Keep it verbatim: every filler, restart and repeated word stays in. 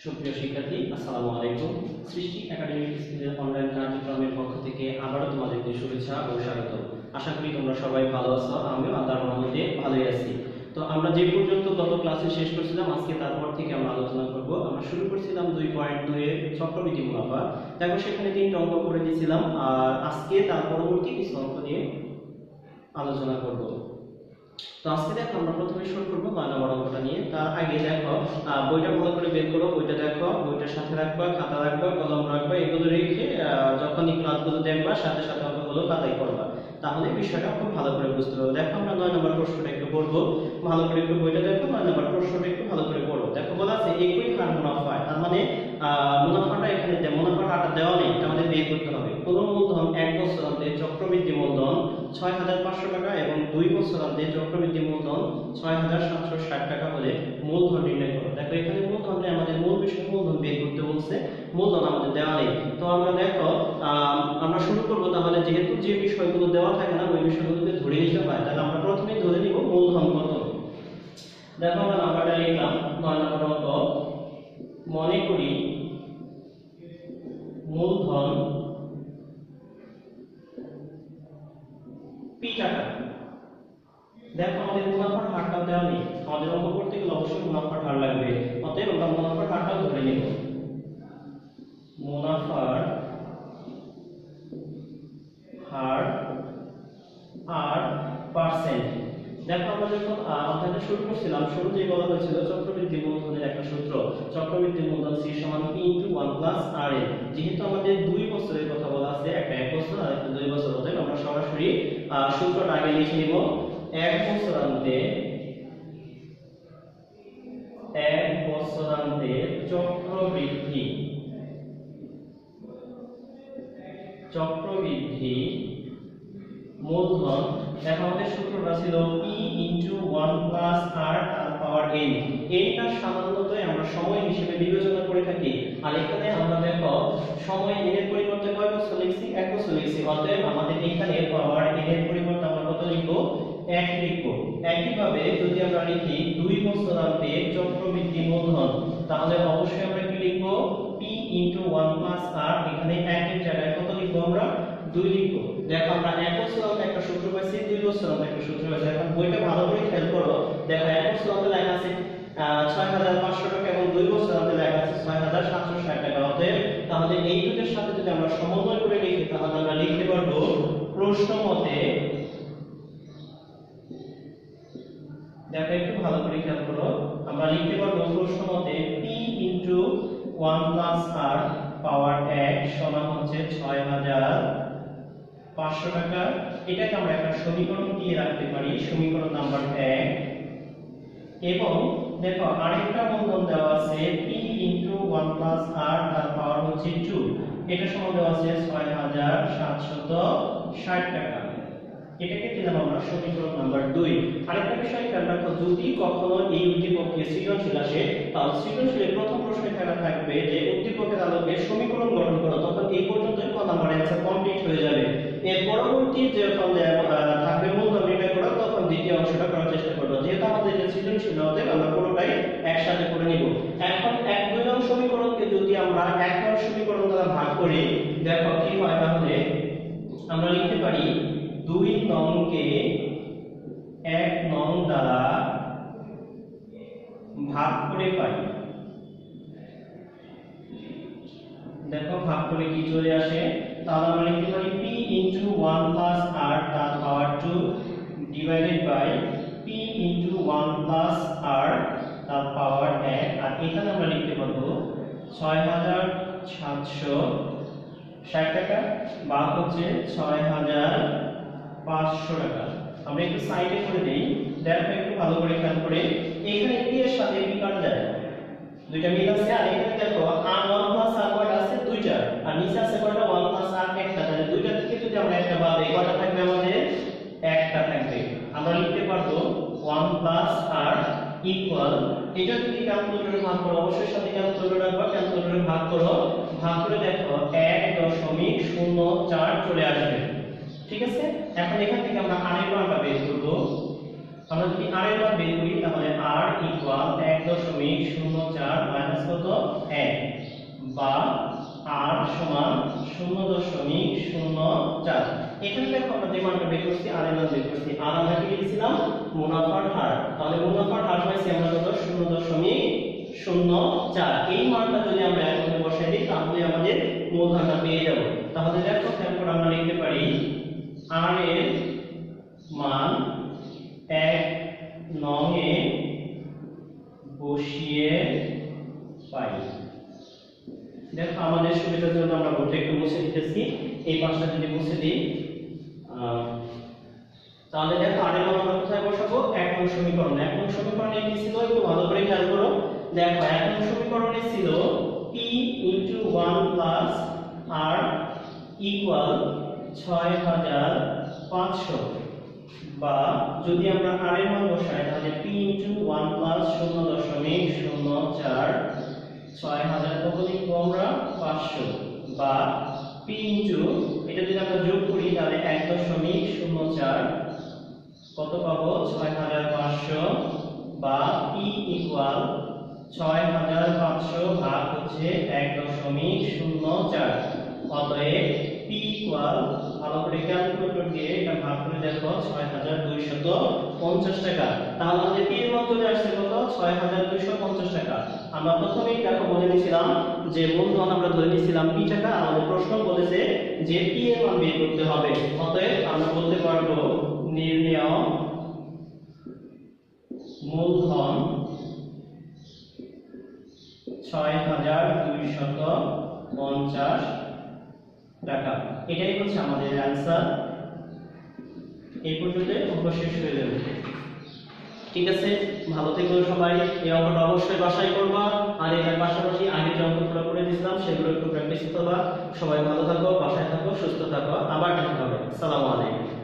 সুপ্রিয় শিক্ষার্থী, আসসালামু আলাইকুম। সৃষ্টি একাডেমিক স্কুলের অনলাইন কার্যক্রমের পক্ষ থেকে আবারও তোমাদেরকে শুভেচ্ছা ও স্বাগত। আশা করি তোমরা সবাই ভালো আছো, আমিও আল্লাহর রহমতে ভালোই আছি। তো আমরা যে পর্যন্ত গত ক্লাসে শেষ করছিলাম, আজকে তারপর থেকে আমরা আলোচনা করব। আমরা শুরু করছিলাম দুই পয়েন্ট দুই এর চক্রবৃদ্ধি মুনাফা। দেখো সেখানে তিনটা অঙ্ক করে দিয়েছিলাম, আর আজকে তার পরবর্তী কিছু অঙ্ক নিয়ে আলোচনা করব। তো আজকে দেখো আমরা প্রথমে শুরু করবো নয় নম্বর অঙ্কটা নিয়ে। তার আগে দেখো বইটা ভালো করে বের করো, বইটা দেখো, বইটার সাথে রাখবা, খাতা রাখবা, কলম রাখবা, এগুলো রেখে যখনই ক্লাসগুলো দেখবা সাথে সাথে অঙ্কগুলো খাতায় করবা, তাহলে বিষয়টা খুব ভালো করে বুঝতে পারবে। দেখো আমরা নয় নম্বর প্রশ্নটা একটু পড়বো, ভালো করে একটু বইটা দেখো, নয় নম্বর প্রশ্নটা একটু ভালো করে পড়ো। দেখো বলা আছে একই হার মুনাফা, তার মানে মুনাফাটা এখানে মুনাফাটা দেওয়া নেই, এটা আমাদের বের করতে হবে। কোন মূলধন এক বছর অন্তে চক্রবৃদ্ধি মূলধন ছয় হাজার পাঁচশো টাকা এবং দুই বছর অন্তে চক্রবৃদ্ধি মূলধন ছয় হাজার সাতশো ষাট টাকা হলে মূলধন নির্ণয় করো। দেখো এখানে মূলধনটা আমাদের মূল বিষয়, মূলধন বের করতে বলছে, মূলধন আমাদের দেওয়া নেই। তো আমরা দেখো আমরা শুরু করবো, তাহলে যেহেতু যে বিষয়গুলো দেওয়া থাকে না ওই বিষয়গুলোকে ধরে নিতে হয়, তাহলে আমরা প্রথমেই ধরে নিব মূলধন কত। দেখো আমরা নাম্বারটা লিখলাম নয় নম্বর অঙ্ক। মনে করি মূলধন পি টাকা। দেখো আমাদের মুনাফার হারটা দেওয়া নেই, আমাদের অঙ্ক করতে গেলে অবশ্যই মুনাফার হার লাগবে, অতএব আমরা মুনাফার হারটা ধরে নেব। মুনাফার হার আর পার্সেন্ট। দেখো আমরা যখন অধ্যায়টা শুরু করছিলাম, শুরুতেই বলা হয়েছিল চক্রবৃদ্ধি মূলধনের একটা সূত্র, চক্রবৃদ্ধি মূলধন সি সমান P into one plus R এ। যেহেতু আমাদের দুই বছরের কথা বলা আছে, একটা এক বছর আর একটা দুই বছর, অতএব আমরা সরাসরি সূত্রটা আগে লিখে নিব। এক বছরান্তে এক বছরান্তে চক্রবৃদ্ধি চক্রবৃদ্ধি মূলধন। দেখো আমাদের সূত্রটা ছিল P into one plus R তার পাওয়ার এন। এটা সাধারণত আমরা সময় হিসেবে বিবেচনা করে থাকি, আর এখানে আমরা দেখো সময় এন এর পরিবর্তে কয় বছর লিখছি, এক বছর লিখছি, অতএব আমাদের এখানে পাওয়ার এন এর পরিবর্তে আমরা কত লিখবো, এক লিখবো। একইভাবে যদি আমরা লিখি দুই বছরান্তে চক্রবৃদ্ধি মূলধন, তাহলে অবশ্যই আমরা কি লিখবো, P into one plus R, এখানে এক এর জায়গায় কত লিখবো, আমরা দুই লিখবো। দেখো আমরা এক বছরান্তে একটা সূত্র পাইছি, দুই বছরান্তে একটা সূত্র পাইছি। এখন বইটা ভালো করে খেয়াল করো, দেখো এক বছরান্তে লেখা আছে ছয় হাজার পাঁচশো টাকা এবং দুই বছরান্তে লেখা আছে ছয় হাজার সাতশো ষাট টাকা। অতএব তাহলে এই দুটোর সাথে যদি আমরা সমন্বয় করে লিখি, তাহলে আমরা লিখতে পারবো প্রশ্ন মতে, দেখো একটু ভালো করে খেয়াল করো, আমরা লিখতে পারবো প্রশ্ন মতে P into one plus R power এক সমান হচ্ছে ছয় হাজার পাঁচশো টাকা। এটাকে আমরা একটা সমীকরণ দিয়ে রাখতে পারি, সমীকরণ নাম্বার এক। এবং দেখো আরেকটা মূলধন দেওয়া আছে P into one plus R তার পাওয়ার হচ্ছে টু, এটা সমান দেওয়া আছে ছয় হাজার সাতশত ষাট টাকা। এটাকে দিলাম আমরা সমীকরণ নাম্বার দুই। আরেকটা বিষয় খেয়াল রাখো, যদি কখনো এই উদ্দীপকে সৃজনশীল আসে, তাহলে সৃজনশীলের প্রথম প্রশ্নে খেলা থাকবে যে উদ্দীপকের আলোকে সমীকরণ গঠন করো, তখন এই পর্যন্ত ক নাম্বার অ্যানসার কমপ্লিট হয়ে যাবে। এর পরবর্তী যখন থাকবে মূলধন নির্ণয় করা, তখন দ্বিতীয় অংশটা করার চেষ্টা করবো। যেহেতু আমাদের যে সৃজনশীল হতে আমরা পুরোটাই একসাথে করে নিব। এখন এক দুই নং সমীকরণকে যদি আমরা এক নং সমীকরণ দ্বারা ভাগ করি, দেখো কি হয়, তাহলে আমরা লিখতে পারি দুই নংকে এক নং দ্বারা ভাগ করে পাই। দেখো ভাগ করে কি চলে আসে, তাহলে আমরা লিখতে পারি p into one plus r তার power two divided by p into one plus r তার পাওয়ার এক। আর এখানে আমরা লিখতে পারবো ছয় হাজার সাতশো ষাট টাকা বা হচ্ছে ছয় হাজার পাঁচশো টাকা। আমরা একটু সাইডে করে দেই, দেখো একটু ভালো করে খেয়াল করে, এখানে p এর সাথে p কাটা যায়, দুইটা মিল আছে। আর এখানে দেখো আর ওয়ান প্লাস আর কয়টা আছে, দুইটা, আর নিচে আছে কয়টা, ওয়ান প্লাস আর একটা। তাহলে দুইটা থেকে যদি আমরা একটা বাদ দেই, কয়টা থাকবে, আমাদের একটা থাকবে। আমরা লিখতে পারবো ওয়ান প্লাস আর ইকুয়াল, এটা যদি ক্যালকুলেটরে ভাগ করো, অবশ্যই সাথে ক্যালকুলেটর রাখবা, ক্যালকুলেটরে ভাগ করো, ভাগ করে দেখো এক দশমিক শূন্য চার চলে আসবে। ঠিক আছে, এখন এখান থেকে আমরা আর এর মানটা বের করব। আমরা যদি r এর মান বের করি তাহলে r ইকুয়াল এক দশমিক শূন্য চার মাইনাস কত এক, বা r সমান শূন্য দশমিক শূন্য চার। এখানে দেখো আমরা যে মানটা বের করছি r এর মান বের করছি, আর আমরা কি লিখেছিলাম মুনাফার হার, তাহলে মুনাফার হার পাইছি আমরা কত শূন্য দশমিক শূন্য চার। এই মানটা যদি আমরা এখানে বসাই দিই তাহলে আমাদের মূলধনটা পেয়ে যাব। তাহলে দেখো তারপর আমরা লিখতে পারি r এর মান এক নং এ বসিয়ে পাই। দেখো আমাদের সুবিধার জন্য আমরা বোর্ডটা একটু মুছে দিতেছি, এই পাশটা যদি মুছে দিই তাহলে দেখো আর এর মান আমরা কোথায় বসাবো, এক নং সমীকরণ। এক নং সমীকরণে কি ছিল একটু ভালো করে খেয়াল করো। দেখো এক নং সমীকরণে ছিল p into one plus r equal ছয় হাজার পাঁচশো, বা যদি আমরা r এর মান বসাই তাহলে p ইনটু ওয়ান প্লাস শূন্য দশমিক শূন্য চার, ছয় হাজার কত লিখবো আমরা পাঁচশো, বা p ইনটু এটা যদি আমরা যোগ করি তাহলে এক দশমিক শূন্য চার কত পাবো ছয় হাজার পাঁচশো, বা p ইকুয়াল ছয় হাজার পাঁচশো ভাগ হচ্ছে এক দশমিক শূন্য চার। অতএব p ইকুয়াল ভালো করে ক্যালকুলেটর দিয়ে এটা ভাগ করে দেখো ছয় হাজার দুইশত পঞ্চাশ টাকা। তাহলে আমাদের p এর মান চলে আসছে কত ছয় হাজার দুইশত পঞ্চাশ টাকা। আমরা প্রথমেই দেখো বলে নিয়েছিলাম যে মূলধন আমরা ধরে নিয়েছিলাম p টাকা, আমাদের প্রশ্ন বলেছে যে p এর মান বের করতে হবে। অতএব আমরা বলতে পারবো নির্ণেয় মূলধন ছয় হাজার দুইশত পঞ্চাশ টাকা। এটাই হচ্ছে আমাদের অ্যানসার। এই পর্যন্ত অঙ্ক শেষ হয়ে যাবে। ঠিক আছে, ভালো থেকো সবাই। এই অঙ্কটা অবশ্যই বাসায় করবা, আর এর পাশাপাশি আগে যে অঙ্কগুলো করে দিয়েছিলাম সেগুলো একটু প্র্যাকটিস করবা। সবাই ভালো থাকো, বাসায় থাকো, সুস্থ থাকো, আবার দেখা হবে। আসসালামু আলাইকুম।